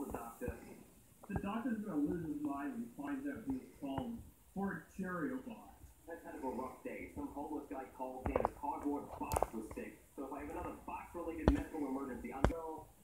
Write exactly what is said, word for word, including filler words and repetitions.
doctor. The doctor's gonna lose his mind when he finds out who's called Fort Cheeriobot. That's kind of a rough day. Some homeless guy called in his cardboard box was sick. So if I have another box-related medical emergency, I'll go.